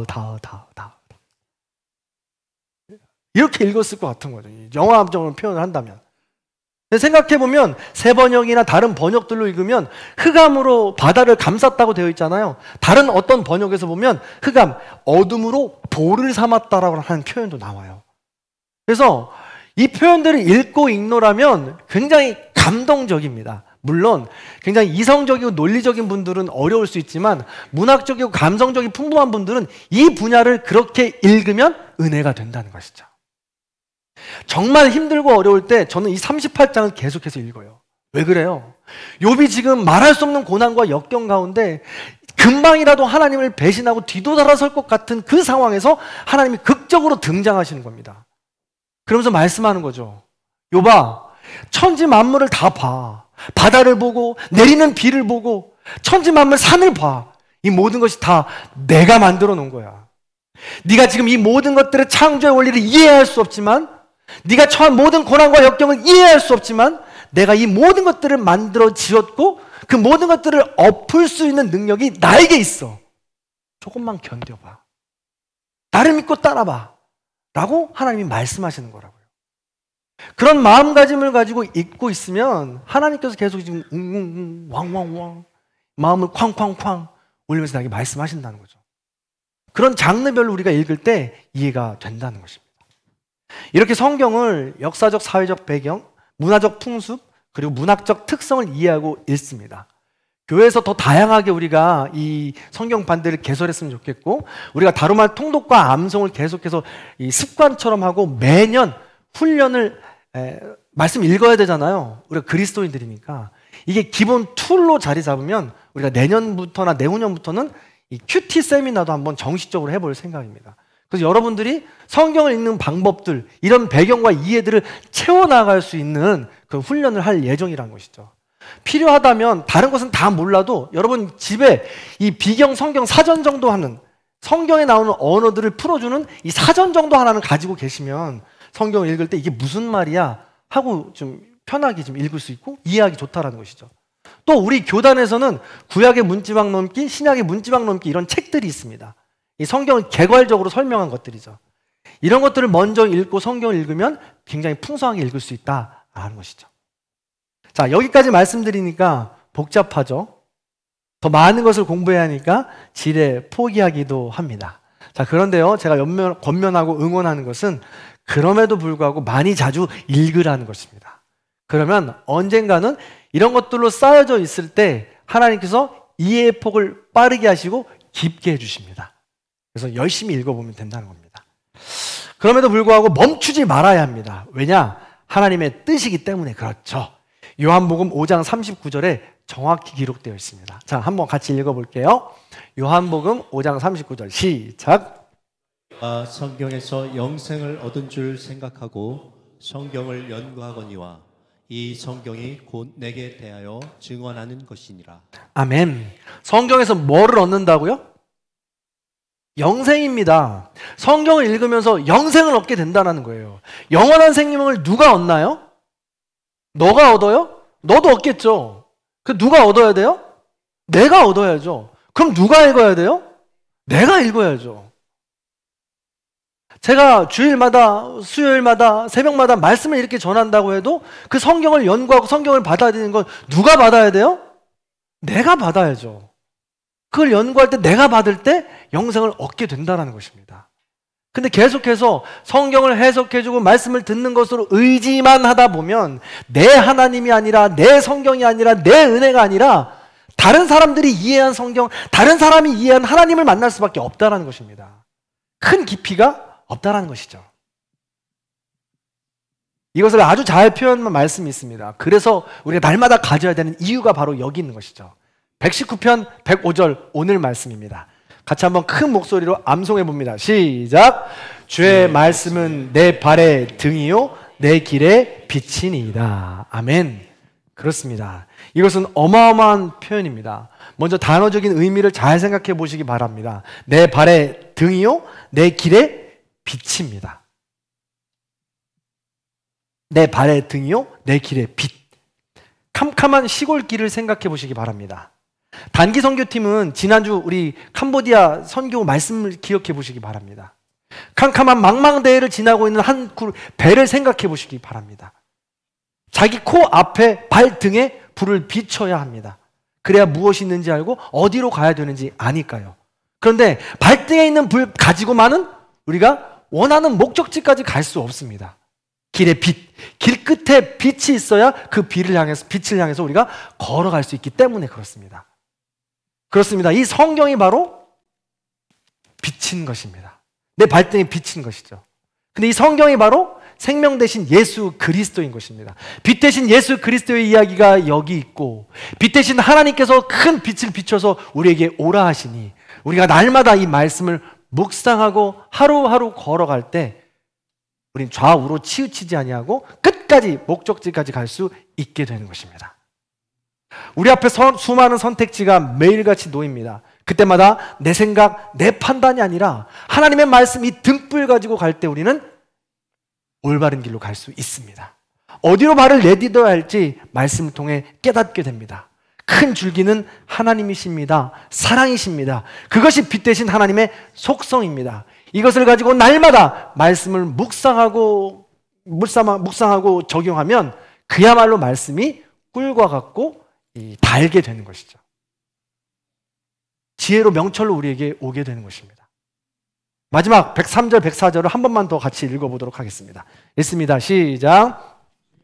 A: 이렇게 읽었을 것 같은 거죠. 영화적으로 표현을 한다면. 생각해보면 새 번역이나 다른 번역들로 읽으면 흑암으로 바다를 감쌌다고 되어 있잖아요. 다른 어떤 번역에서 보면 흑암, 어둠으로 볼을 삼았다라고 하는 표현도 나와요. 그래서 이 표현들을 읽고 읽노라면 굉장히 감동적입니다. 물론 굉장히 이성적이고 논리적인 분들은 어려울 수 있지만 문학적이고 감성적인 풍부한 분들은 이 분야를 그렇게 읽으면 은혜가 된다는 것이죠. 정말 힘들고 어려울 때 저는 이 38장을 계속해서 읽어요. 왜 그래요? 욥이 지금 말할 수 없는 고난과 역경 가운데 금방이라도 하나님을 배신하고 뒤돌아설 것 같은 그 상황에서 하나님이 극적으로 등장하시는 겁니다. 그러면서 말씀하는 거죠. 욥아, 천지 만물을 다 봐. 바다를 보고 내리는 비를 보고 천지 만물 산을 봐. 이 모든 것이 다 내가 만들어 놓은 거야. 네가 지금 이 모든 것들의 창조의 원리를 이해할 수 없지만, 네가 처한 모든 고난과 역경을 이해할 수 없지만 내가 이 모든 것들을 만들어 지었고 그 모든 것들을 엎을 수 있는 능력이 나에게 있어. 조금만 견뎌봐. 나를 믿고 따라봐. 라고 하나님이 말씀하시는 거라고요. 그런 마음가짐을 가지고 읽고 있으면 하나님께서 계속 지금 웅웅웅 왕왕왕 마음을 쾅쾅쾅 울리면서 나에게 말씀하신다는 거죠. 그런 장르별로 우리가 읽을 때 이해가 된다는 것입니다. 이렇게 성경을 역사적, 사회적 배경, 문화적 풍습, 그리고 문학적 특성을 이해하고 읽습니다. 교회에서 더 다양하게 우리가 이 성경판들을 개설했으면 좋겠고, 우리가 다루말 통독과 암송을 계속해서 이 습관처럼 하고 매년 훈련을 말씀 읽어야 되잖아요. 우리가 그리스도인들이니까. 이게 기본 툴로 자리 잡으면 우리가 내년부터나 내후년부터는 이 큐티 세미나도 한번 정식적으로 해볼 생각입니다. 그래서 여러분들이 성경을 읽는 방법들, 이런 배경과 이해들을 채워나갈 수 있는 그 훈련을 할 예정이라는 것이죠. 필요하다면 다른 것은 다 몰라도 여러분 집에 이 비경 성경 사전 정도 하는, 성경에 나오는 언어들을 풀어주는 이 사전 정도 하나는 가지고 계시면 성경을 읽을 때 이게 무슨 말이야 하고 좀 편하게 좀 읽을 수 있고 이해하기 좋다라는 것이죠. 또 우리 교단에서는 구약의 문지방 넘기, 신약의 문지방 넘기 이런 책들이 있습니다. 이 성경을 개괄적으로 설명한 것들이죠. 이런 것들을 먼저 읽고 성경을 읽으면 굉장히 풍성하게 읽을 수 있다라는 것이죠. 자, 여기까지 말씀드리니까 복잡하죠. 더 많은 것을 공부해야 하니까 지레 포기하기도 합니다. 자, 그런데요, 제가 권면하고 응원하는 것은 그럼에도 불구하고 많이 자주 읽으라는 것입니다. 그러면 언젠가는 이런 것들로 쌓여져 있을 때 하나님께서 이해의 폭을 빠르게 하시고 깊게 해주십니다. 그래서 열심히 읽어보면 된다는 겁니다. 그럼에도 불구하고 멈추지 말아야 합니다. 왜냐? 하나님의 뜻이기 때문에 그렇죠. 요한복음 5장 39절에 정확히 기록되어 있습니다. 자, 한번 같이 읽어볼게요. 요한복음 5장 39절 시작.
B: 성경에서 영생을 얻은 줄 생각하고 성경을 연구하거니와 이 성경이 곧 내게 대하여 증언하는 것이니라.
A: 아멘. 성경에서 뭐를 얻는다고요? 영생입니다. 성경을 읽으면서 영생을 얻게 된다는 거예요. 영원한 생명을 누가 얻나요? 너가 얻어요? 너도 얻겠죠. 그 누가 얻어야 돼요? 내가 얻어야죠. 그럼 누가 읽어야 돼요? 내가 읽어야죠. 제가 주일마다, 수요일마다, 새벽마다 말씀을 이렇게 전한다고 해도 그 성경을 연구하고 성경을 받아들이는 건 누가 받아야 돼요? 내가 받아야죠. 그걸 연구할 때 내가 받을 때 영생을 얻게 된다는 것입니다. 근데 계속해서 성경을 해석해주고 말씀을 듣는 것으로 의지만 하다 보면 내 하나님이 아니라, 내 성경이 아니라, 내 은혜가 아니라 다른 사람들이 이해한 성경, 다른 사람이 이해한 하나님을 만날 수밖에 없다는 것입니다. 큰 깊이가 없다라는 것이죠. 이것을 아주 잘 표현한 말씀이 있습니다. 그래서 우리가 날마다 가져야 되는 이유가 바로 여기 있는 것이죠. 119편 105절 오늘 말씀입니다. 같이 한번 큰 목소리로 암송해 봅니다. 시작. 주의 말씀은 내 발의 등이요 내 길의 빛이니이다. 아멘. 그렇습니다. 이것은 어마어마한 표현입니다. 먼저 단어적인 의미를 잘 생각해 보시기 바랍니다. 내 발의 등이요 내 길의 빛입니다. 내 발의 등이요 내 길의 빛. 캄캄한 시골길을 생각해 보시기 바랍니다. 단기 선교팀은 지난주 우리 캄보디아 선교 말씀을 기억해 보시기 바랍니다. 캄캄한 망망대해를 지나고 있는 한 배를 생각해 보시기 바랍니다. 자기 코 앞에 발등에 불을 비춰야 합니다. 그래야 무엇이 있는지 알고 어디로 가야 되는지 아니까요. 그런데 발등에 있는 불 가지고만은 우리가 원하는 목적지까지 갈 수 없습니다. 길의 빛, 길 끝에 빛이 있어야 그 빛을 향해서 우리가 걸어갈 수 있기 때문에 그렇습니다. 그렇습니다. 이 성경이 바로 빛인 것입니다. 내 발등에 비친 것이죠. 근데 이 성경이 바로 생명 대신 예수 그리스도인 것입니다. 빛 대신 예수 그리스도의 이야기가 여기 있고, 빛 대신 하나님께서 큰 빛을 비춰서 우리에게 오라 하시니, 우리가 날마다 이 말씀을 묵상하고 하루하루 걸어갈 때 우린 좌우로 치우치지 아니하고 끝까지 목적지까지 갈 수 있게 되는 것입니다. 우리 앞에 수많은 선택지가 매일같이 놓입니다. 그때마다 내 생각, 내 판단이 아니라 하나님의 말씀이 등불 가지고 갈 때 우리는 올바른 길로 갈 수 있습니다. 어디로 발을 내딛어야 할지 말씀을 통해 깨닫게 됩니다. 큰 줄기는 하나님이십니다. 사랑이십니다. 그것이 빛 대신 하나님의 속성입니다. 이것을 가지고 날마다 말씀을 묵상하고 적용하면 그야말로 말씀이 꿀과 같고 달게 되는 것이죠. 지혜로 명철로 우리에게 오게 되는 것입니다. 마지막 103절 104절을 한 번만 더 같이 읽어보도록 하겠습니다. 읽습니다. 시작.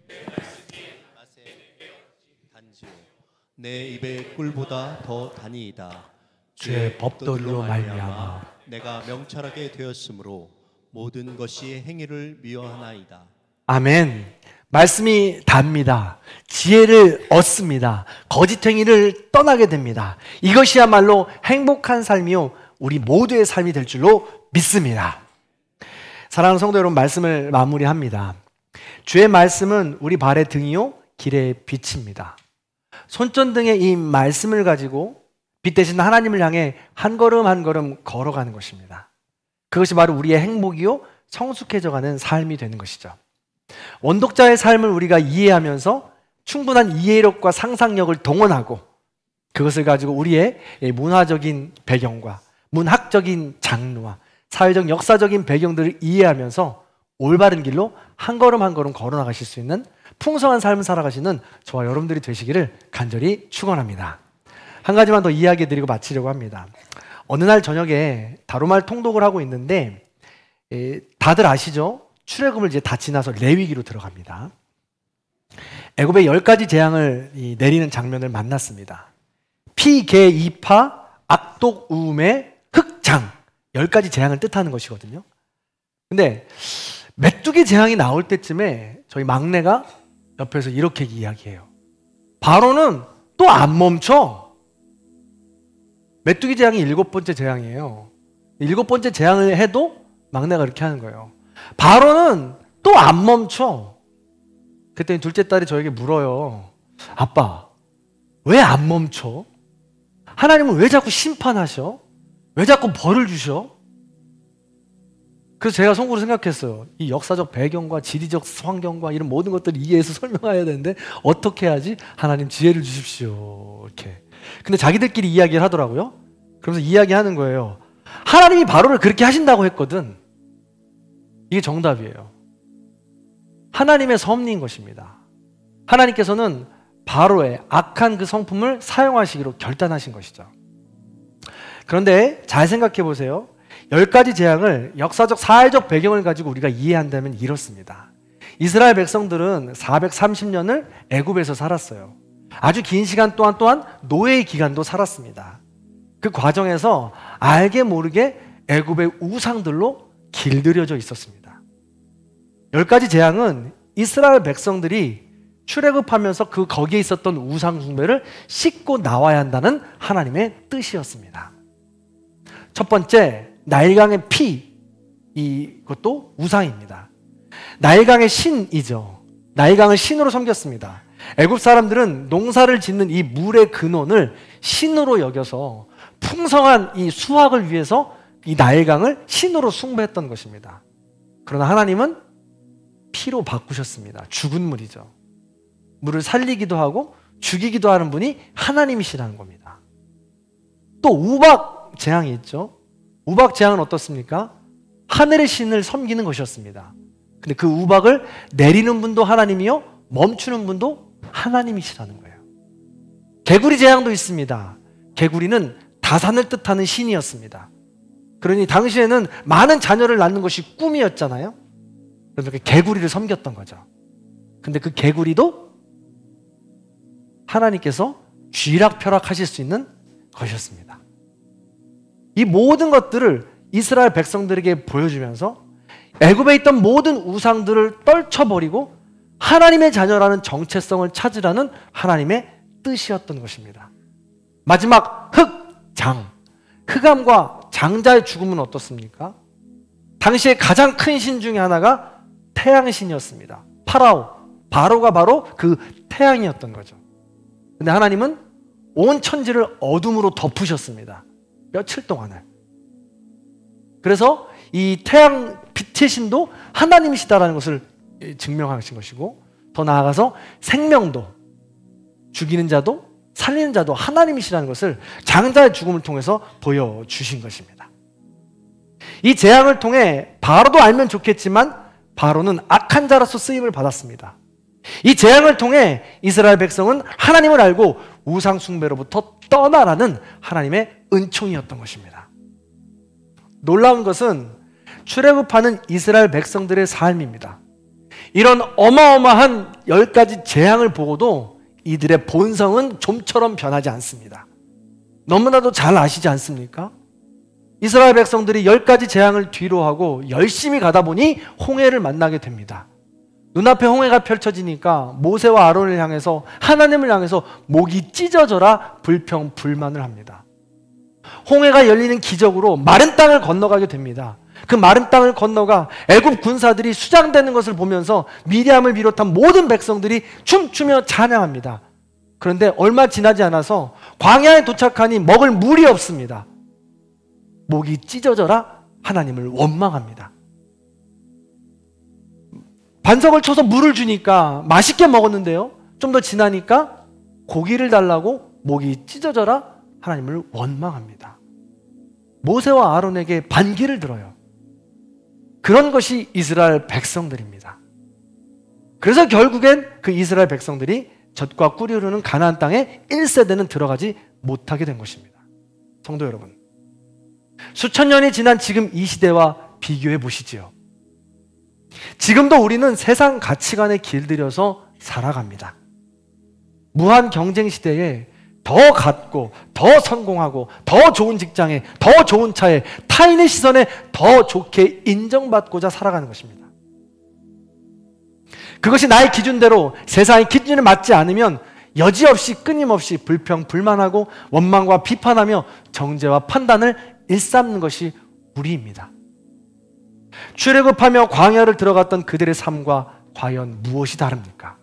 B: 내 입의 꿀보다 더 단이이다.
A: 주의 법도리로 말미암아
B: 내가 명철하게 되었으므로 모든 것이 행위를 미워하나이다.
A: 아멘. 말씀이 답니다. 지혜를 얻습니다. 거짓행위를 떠나게 됩니다. 이것이야말로 행복한 삶이요 우리 모두의 삶이 될 줄로 믿습니다. 사랑하는 성도 여러분, 말씀을 마무리합니다. 주의 말씀은 우리 발의 등이요 길의 빛입니다. 손전등의 이 말씀을 가지고 빛 대신 하나님을 향해 한 걸음 한 걸음 걸어가는 것입니다. 그것이 바로 우리의 행복이요 성숙해져가는 삶이 되는 것이죠. 원독자의 삶을 우리가 이해하면서 충분한 이해력과 상상력을 동원하고 그것을 가지고 우리의 문화적인 배경과 문학적인 장르와 사회적 역사적인 배경들을 이해하면서 올바른 길로 한 걸음 한 걸음 걸어나가실 수 있는 풍성한 삶을 살아가시는 저와 여러분들이 되시기를 간절히 축원합니다. 한 가지만 더 이야기 드리고 마치려고 합니다. 어느 날 저녁에 다루말 통독을 하고 있는데 다들 아시죠? 출애굽을 이제 다 지나서 레위기로 들어갑니다. 애굽의 10가지 재앙을 내리는 장면을 만났습니다. 피, 개, 이파, 악독, 우음의 흑장 10가지 재앙을 뜻하는 것이거든요. 근데 메뚜기 재앙이 나올 때쯤에 저희 막내가 옆에서 이렇게 이야기해요. 바로는 또 안 멈춰. 메뚜기 재앙이 7번째 재앙이에요. 7번째 재앙을 해도 막내가 이렇게 하는 거예요. 바로는 또 안 멈춰. 그랬더니 둘째 딸이 저에게 물어요. 아빠, 왜 안 멈춰? 하나님은 왜 자꾸 심판하셔? 왜 자꾸 벌을 주셔? 그래서 제가 속으로 생각했어요. 이 역사적 배경과 지리적 환경과 이런 모든 것들을 이해해서 설명해야 되는데 어떻게 해야지? 하나님 지혜를 주십시오. 이렇게. 근데 자기들끼리 이야기를 하더라고요. 그러면서 이야기하는 거예요. 하나님이 바로를 그렇게 하신다고 했거든. 이게 정답이에요. 하나님의 섭리인 것입니다. 하나님께서는 바로의 악한 그 성품을 사용하시기로 결단하신 것이죠. 그런데 잘 생각해 보세요. 10가지 재앙을 역사적 사회적 배경을 가지고 우리가 이해한다면 이렇습니다. 이스라엘 백성들은 430년을 애굽에서 살았어요. 아주 긴 시간 동안 또한 노예의 기간도 살았습니다. 그 과정에서 알게 모르게 애굽의 우상들로 길들여져 있었습니다. 10가지 재앙은 이스라엘 백성들이 출애굽하면서 거기에 있었던 우상 숭배를 씻고 나와야 한다는 하나님의 뜻이었습니다. 첫 번째, 나일강의 피, 이것도 우상입니다. 나일강의 신이죠. 나일강을 신으로 섬겼습니다. 애굽 사람들은 농사를 짓는 이 물의 근원을 신으로 여겨서 풍성한 이 수확을 위해서 이 나일강을 신으로 숭배했던 것입니다. 그러나 하나님은 피로 바꾸셨습니다. 죽은 물이죠. 물을 살리기도 하고 죽이기도 하는 분이 하나님이시라는 겁니다. 또 우박 재앙이 있죠. 우박 재앙은 어떻습니까? 하늘의 신을 섬기는 것이었습니다. 근데 그 우박을 내리는 분도 하나님이요, 멈추는 분도 하나님이시라는 거예요. 개구리 재앙도 있습니다. 개구리는 다산을 뜻하는 신이었습니다. 그러니 당시에는 많은 자녀를 낳는 것이 꿈이었잖아요. 그래서 개구리를 섬겼던 거죠. 근데 그 개구리도 하나님께서 쥐락펴락하실 수 있는 것이었습니다. 이 모든 것들을 이스라엘 백성들에게 보여주면서 애굽에 있던 모든 우상들을 떨쳐버리고 하나님의 자녀라는 정체성을 찾으라는 하나님의 뜻이었던 것입니다. 마지막 흑장, 흑암과 장자의 죽음은 어떻습니까? 당시에 가장 큰 신 중에 하나가 태양신이었습니다. 바로가 바로 그 태양이었던 거죠. 근데 하나님은 온 천지를 어둠으로 덮으셨습니다. 며칠 동안을. 그래서 이 태양 빛의 신도 하나님이시다라는 것을 증명하신 것이고, 더 나아가서 생명도, 죽이는 자도 살리는 자도 하나님이시라는 것을 장자의 죽음을 통해서 보여주신 것입니다. 이 재앙을 통해 바로도 알면 좋겠지만 바로는 악한 자로서 쓰임을 받았습니다. 이 재앙을 통해 이스라엘 백성은 하나님을 알고 우상 숭배로부터 떠나라는 하나님의 은총이었던 것입니다. 놀라운 것은 출애굽하는 이스라엘 백성들의 삶입니다. 이런 어마어마한 10가지 재앙을 보고도 이들의 본성은 좀처럼 변하지 않습니다. 너무나도 잘 아시지 않습니까? 이스라엘 백성들이 10가지 재앙을 뒤로하고 열심히 가다 보니 홍해를 만나게 됩니다. 눈앞에 홍해가 펼쳐지니까 모세와 아론을 향해서, 하나님을 향해서 목이 찢어져라 불평불만을 합니다. 홍해가 열리는 기적으로 마른 땅을 건너가게 됩니다. 그 마른 땅을 건너가 애굽 군사들이 수장되는 것을 보면서 미리암을 비롯한 모든 백성들이 춤추며 찬양합니다. 그런데 얼마 지나지 않아서 광야에 도착하니 먹을 물이 없습니다. 목이 찢어져라 하나님을 원망합니다. 반석을 쳐서 물을 주니까 맛있게 먹었는데요, 좀 더 지나니까 고기를 달라고 목이 찢어져라 하나님을 원망합니다. 모세와 아론에게 반기를 들어요. 그런 것이 이스라엘 백성들입니다. 그래서 결국엔 그 이스라엘 백성들이 젖과 꿀이 흐르는 가나안 땅에 1세대는 들어가지 못하게 된 것입니다. 성도 여러분, 수천 년이 지난 지금 이 시대와 비교해 보시지요. 지금도 우리는 세상 가치관에 길들여서 살아갑니다. 무한 경쟁 시대에 더 갖고, 더 성공하고, 더 좋은 직장에, 더 좋은 차에, 타인의 시선에 더 좋게 인정받고자 살아가는 것입니다. 그것이 나의 기준대로 세상의 기준에 맞지 않으면 여지없이 끊임없이 불평, 불만하고 원망과 비판하며 정죄와 판단을 일삼는 것이 우리입니다. 출애굽하며 광야를 들어갔던 그들의 삶과 과연 무엇이 다릅니까?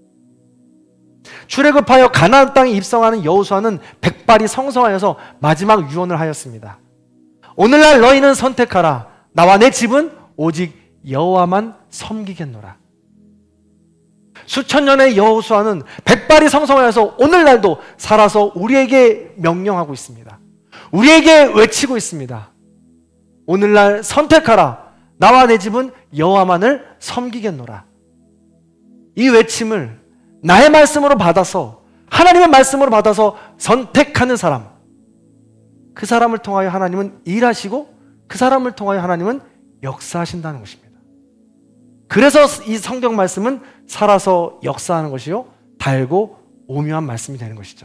A: 출애굽하여 가나안 땅에 입성하는 여호수아는 백발이 성성하여서 마지막 유언을 하였습니다. 오늘날 너희는 선택하라. 나와 내 집은 오직 여호와만 섬기겠노라. 수천 년의 여호수아는 백발이 성성하여서 오늘날도 살아서 우리에게 명령하고 있습니다. 우리에게 외치고 있습니다. 오늘날 선택하라. 나와 내 집은 여호와만을 섬기겠노라. 이 외침을 나의 말씀으로 받아서, 하나님의 말씀으로 받아서 선택하는 사람, 그 사람을 통하여 하나님은 일하시고 그 사람을 통하여 하나님은 역사하신다는 것입니다. 그래서 이 성경 말씀은 살아서 역사하는 것이요, 달고 오묘한 말씀이 되는 것이죠.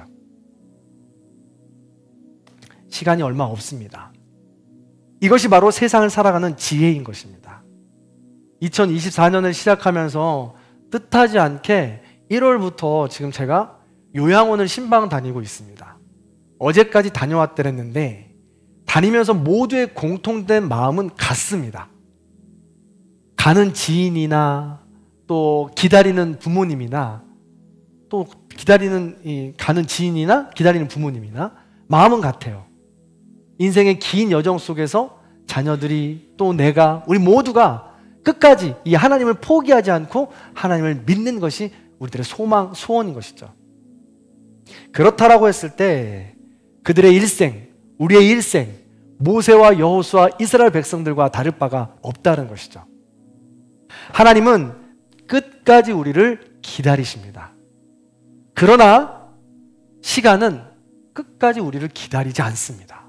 A: 시간이 얼마 없습니다. 이것이 바로 세상을 살아가는 지혜인 것입니다. 2024년을 시작하면서 뜻하지 않게 1월부터 지금 제가 요양원을 신방 다니고 있습니다. 어제까지 다녀왔더랬는데 다니면서 모두의 공통된 마음은 같습니다. 가는 지인이나 또 기다리는 부모님이나 또 가는 지인이나 기다리는 부모님이나 마음은 같아요. 인생의 긴 여정 속에서 자녀들이 또 내가, 우리 모두가 끝까지 이 하나님을 포기하지 않고 하나님을 믿는 것이 우리들의 소망, 소원인 것이죠. 그렇다라고 했을 때 그들의 일생, 우리의 일생, 모세와 여호수아, 이스라엘 백성들과 다를 바가 없다는 것이죠. 하나님은 끝까지 우리를 기다리십니다. 그러나 시간은 끝까지 우리를 기다리지 않습니다.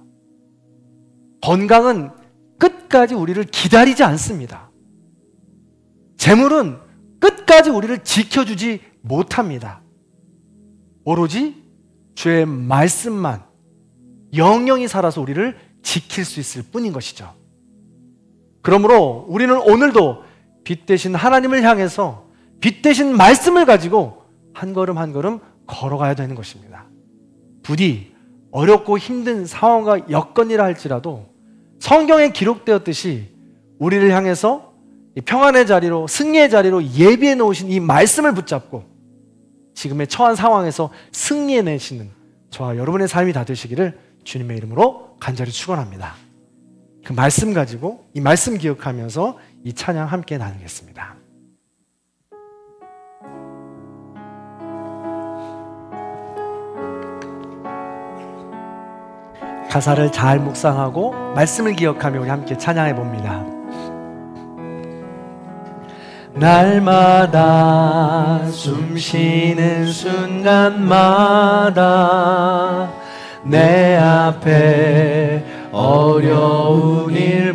A: 건강은 끝까지 우리를 기다리지 않습니다. 재물은 끝까지 우리를 지켜주지 못합니다. 오로지 주의 말씀만 영영이 살아서 우리를 지킬 수 있을 뿐인 것이죠. 그러므로 우리는 오늘도 빛 대신 하나님을 향해서 빛 대신 말씀을 가지고 한 걸음 한 걸음 걸어가야 되는 것입니다. 부디 어렵고 힘든 상황과 여건이라 할지라도 성경에 기록되었듯이 우리를 향해서 평안의 자리로, 승리의 자리로 예비해 놓으신 이 말씀을 붙잡고 지금의 처한 상황에서 승리해내시는 저와 여러분의 삶이 다 되시기를 주님의 이름으로 간절히 축원합니다. 그 말씀 가지고, 이 말씀 기억하면서 이 찬양 함께 나누겠습니다. 가사를 잘 묵상하고 말씀을 기억하며 우리 함께 찬양해 봅니다. 날마다 숨쉬는 순간마다 내 앞에 어려운 일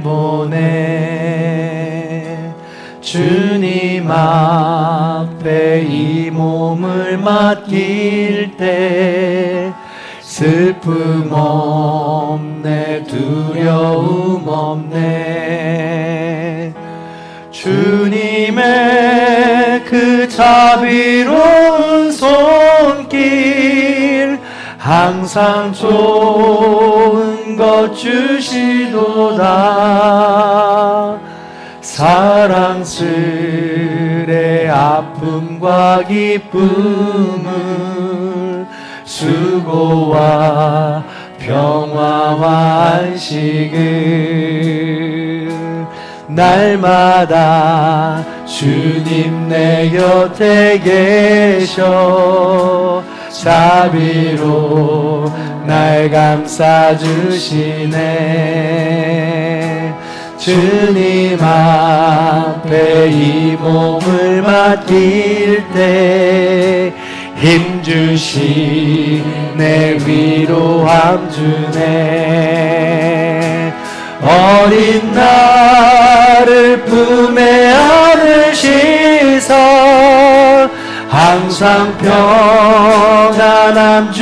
A: 보내 주님 앞에 이 몸을 맡길 때 슬픔 없네, 두려움 없네. 주님의 자비로운 손길 항상 좋은 것 주시도다. 사랑스레 아픔과 기쁨을 수고와 평화와 안식을 날마다 주님 내 곁에 계셔 자비로 날 감싸주시네. 주님 앞에 이 몸을 맡길 때 힘주시네 위로함 주네. 어린 나를 품에 안으시사 항상 평안함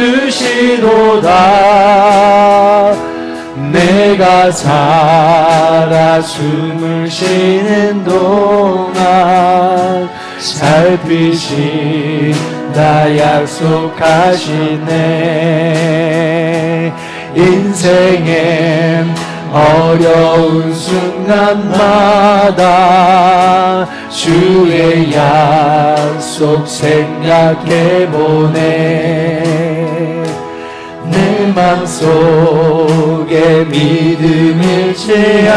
A: 주시도다. 내가 살아 숨을 쉬는 동안 살피신다 약속하시네. 인생엔 어려운 순간마다 주의 약속 생각해보네. 내 맘속에 믿음 잃지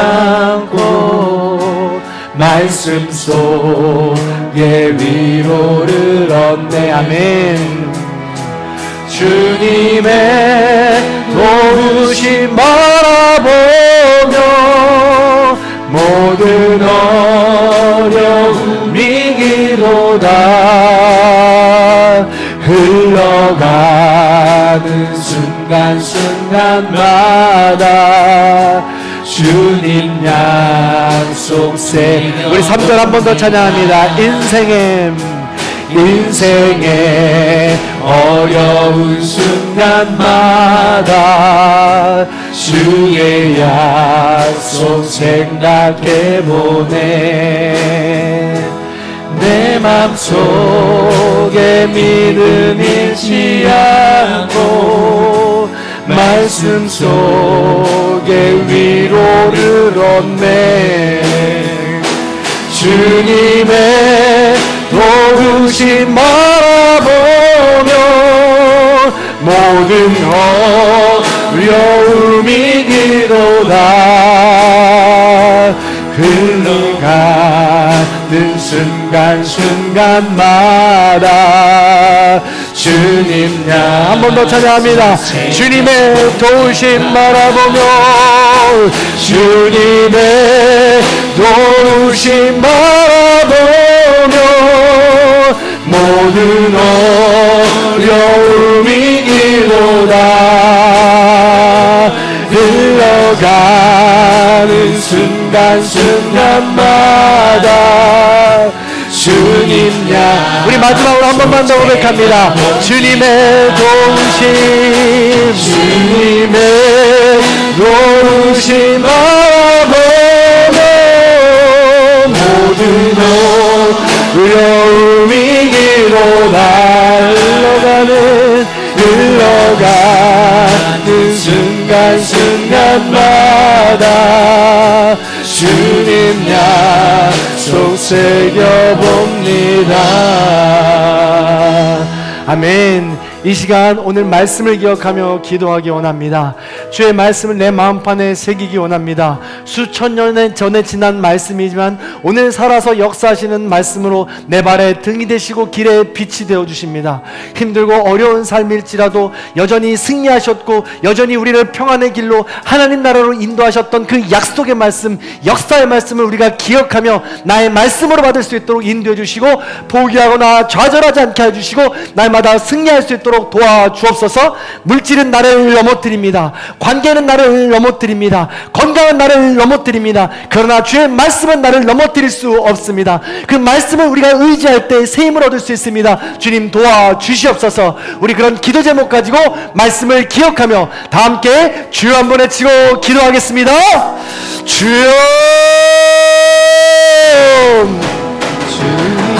A: 않고 말씀 속에 위로를 얻네. 아멘. 주님의 도우심 바라보며 모든 어려움 이기도다. 흘러가는 순간순간마다 주님 약속 우리 3절 한 번 더 찬양합니다. 인생의 어려운 순간마다 주의 약속 생각해보네. 내 맘속에 믿음 잃지 않고 말씀 속에 위로를 얻네. 주님의 도우심 바라보며 모든 어려움 이기도다. 흘러가는 순간순간마다 주님 한 번 더 찬양합니다. 주님의 도우심 바라보며 주님의 도우심 바라보며 모든 어려움 이기도다. 흘러가는 순간순간마다 주님 야. 우리 마지막으로 한 번만 더 고백합니다. 주님의 도우심 도우심 바라보며 모든 어려움 이기도다. 흘러가는 순간순간마다 주님 약속 새겨봅니다. 아멘. 이 시간 오늘 말씀을 기억하며 기도하기 원합니다. 주의 말씀을 내 마음판에 새기기 원합니다. 수천 년 전에 지난 말씀이지만 오늘 살아서 역사하시는 말씀으로 내 발에 등이 되시고 길에 빛이 되어주십니다. 힘들고 어려운 삶일지라도 여전히 승리하셨고 여전히 우리를 평안의 길로 하나님 나라로 인도하셨던 그 약속의 말씀, 역사의 말씀을 우리가 기억하며 나의 말씀으로 받을 수 있도록 인도해 주시고 포기하거나 좌절하지 않게 해주시고 날마다 승리할 수 있도록 도와주옵소서. 물질은 나를 넘어뜨립니다. 관계는 나를 넘어뜨립니다. 건강은 나를 넘어뜨립니다. 그러나 주의 말씀은 나를 넘어뜨릴 수 없습니다. 그 말씀을 우리가 의지할 때 새 힘을 얻을 수 있습니다. 주님 도와주시옵소서. 우리 그런 기도 제목 가지고 말씀을 기억하며 다 함께 주여 한번 외치고 기도하겠습니다. 주여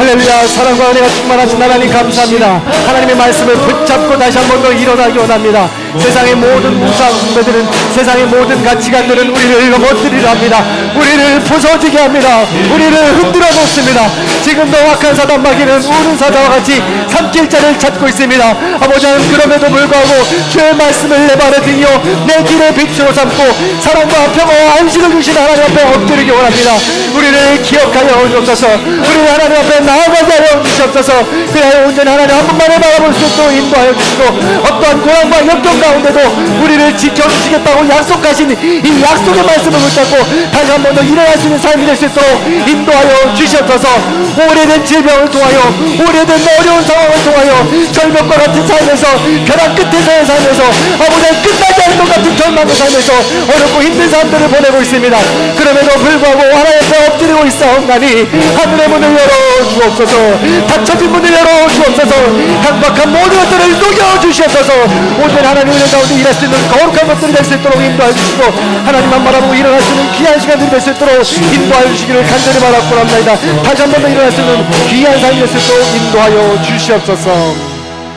A: 할렐루야. 사랑과 은혜가 충만하신 하나님 감사합니다. 하나님의 말씀을 붙잡고 다시 한 번 더 일어나기 원합니다. 세상의 모든 무상 숭배들은, 세상의 모든 가치관들은 우리를 넘어뜨리려 합니다. 우리를 부서지게 합니다. 우리를 흔들어 놓습니다. 지금도 악한 사단마귀는 우는 사자와 같이 삼킬 자를 찾고 있습니다. 아버지 하나님, 그럼에도 불구하고 주의 말씀을 내 발에 등이요 내 길의 빛으로 삼고 사랑과 평화와 안식을 주신 하나님 앞에 엎드리기 원합니다. 우리를 기억하여 주옵소서. 우리를 하나님 앞에 나아가게 하여 주시옵소서. 그래야 온전히 하나님 한 분만을 바라볼 수 있도록 인도하여 주시고, 어떠한 고난과 역경 가운데도 우리를 지켜주시겠다고 약속하신 이 약속의 말씀을 붙잡고 다시 한 번 더 일어날 수 있는 삶이 될 수 있도록 인도하여 주시옵소서. 오래된 질병을 통하여, 오래된 어려운 상황을 통하여, 절벽과 같은 삶에서, 벼랑 끝에서의 삶에서, 아버지 끝나지 않을 것 같은 절망의 삶에서 어렵고 힘든 삶들을 보내고 있습니다. 그럼에도 불구하고 하나님 앞에 엎드리고 있사옵나니 하늘의 문을 열어주옵소서. 닫혀진 문을 열어주옵소서. 강박한 모든 것들을 녹여주시옵소서. 오늘 하나님 은혜 가운데 일할 수 있는 거룩한 것들이 될 수 있도록 인도하여 주시고, 하나님만 바라보고 일어날 수 있는 귀한 시간들이 될 수 있도록 인도하여 주시기를 간절히 바라고 합니다. 다시 한 번 더 일어날 수 있는 귀한 삶이 될 수 있도록 인도하여 주시옵소서.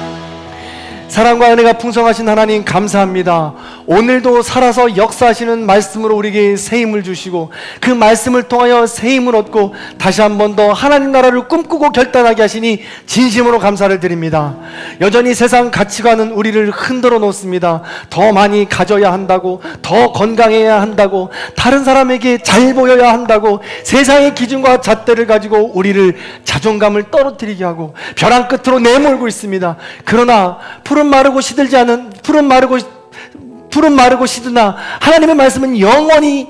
A: 사랑과 은혜가 풍성하신 하나님 감사합니다. 오늘도 살아서 역사하시는 말씀으로 우리에게 새 힘을 주시고, 그 말씀을 통하여 새 힘을 얻고 다시 한 번 더 하나님 나라를 꿈꾸고 결단하게 하시니 진심으로 감사를 드립니다. 여전히 세상 가치관은 우리를 흔들어 놓습니다. 더 많이 가져야 한다고, 더 건강해야 한다고, 다른 사람에게 잘 보여야 한다고, 세상의 기준과 잣대를 가지고 우리를 자존감을 떨어뜨리게 하고 벼랑 끝으로 내몰고 있습니다. 그러나 푸른 마르고 시들지 않은, 푸른 마르고 시드나 하나님의 말씀은 영원히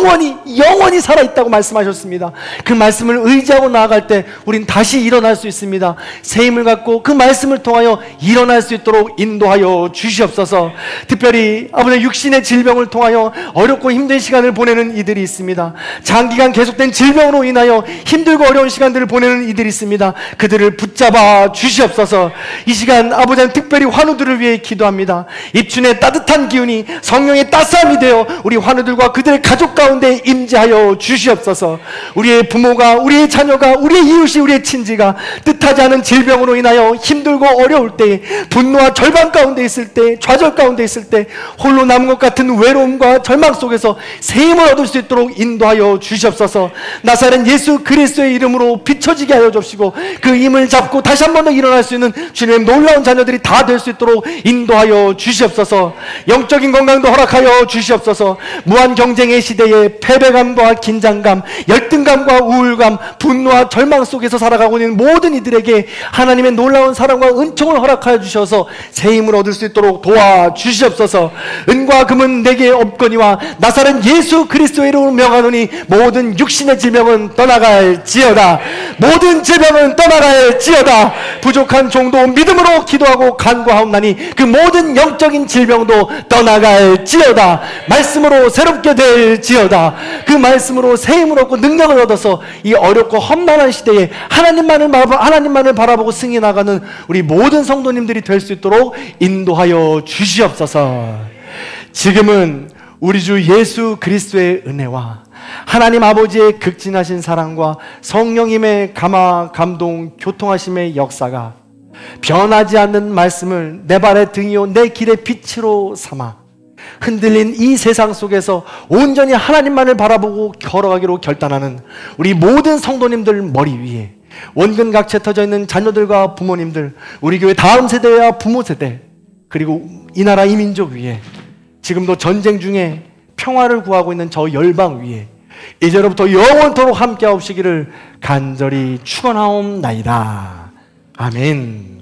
A: 살아있다고 말씀하셨습니다. 그 말씀을 의지하고 나아갈 때 우린 다시 일어날 수 있습니다. 새 힘을 갖고 그 말씀을 통하여 일어날 수 있도록 인도하여 주시옵소서. 특별히 아버지 육신의 질병을 통하여 어렵고 힘든 시간을 보내는 이들이 있습니다. 장기간 계속된 질병으로 인하여 힘들고 어려운 시간들을 보내는 이들이 있습니다. 그들을 붙잡아 주시옵소서. 이 시간 아버지 특별히 환우들을 위해 기도합니다. 입춘의 따뜻한 기운이 성령의 따스함이 되어 우리 환우들과 그들의 가족 가운데 임재하여 주시옵소서. 우리의 부모가, 우리의 자녀가, 우리의 이웃이, 우리의 친지가 뜻하지 않은 질병으로 인하여 힘들고 어려울 때, 분노와 절망 가운데 있을 때, 좌절 가운데 있을 때, 홀로 남은 것 같은 외로움과 절망 속에서 새 힘을 얻을 수 있도록 인도하여 주시옵소서. 나사렛 예수 그리스도의 이름으로 비춰지게 하여 주시고, 그 힘을 잡고 다시 한 번 더 일어날 수 있는 주님의 놀라운 자녀들이 다 될 수 있도록 인도하여 주시옵소서. 영적인 건강도 허락하여 주시옵소서. 무한 경쟁의 시대에 패배감과 긴장감, 열등감과 우울감, 분노와 절망 속에서 살아가고 있는 모든 이들에게 하나님의 놀라운 사랑과 은총을 허락하여 주셔서 새 힘을 얻을 수 있도록 도와주시옵소서. 은과 금은 내게 없거니와 나사렛 예수 그리스도의 이름으로 명하노니 모든 육신의 질병은 떠나갈지어다. 모든 질병은 떠나갈지어다. 부족한 종도 믿음으로 기도하고 간구하옵나니 그 모든 영적인 질병도 떠나갈지어다. 말씀으로 새롭게 될지어다. 그 말씀으로 새 힘을 얻고 능력을 얻어서 이 어렵고 험난한 시대에 하나님만을 바라보고 승리나가는 우리 모든 성도님들이 될 수 있도록 인도하여 주시옵소서. 지금은 우리 주 예수 그리스도의 은혜와 하나님 아버지의 극진하신 사랑과 성령님의 감화, 감동, 교통하심의 역사가 변하지 않는 말씀을 내 발의 등이요 내 길의 빛으로 삼아 흔들린 이 세상 속에서 온전히 하나님만을 바라보고 걸어가기로 결단하는 우리 모든 성도님들 머리 위에, 원근각체 터져 있는 자녀들과 부모님들, 우리 교회 다음 세대와 부모 세대, 그리고 이 나라 이 민족 위에, 지금도 전쟁 중에 평화를 구하고 있는 저 열방 위에 이제로부터 영원토록 함께 하옵시기를 간절히 축원하옵나이다. 아멘.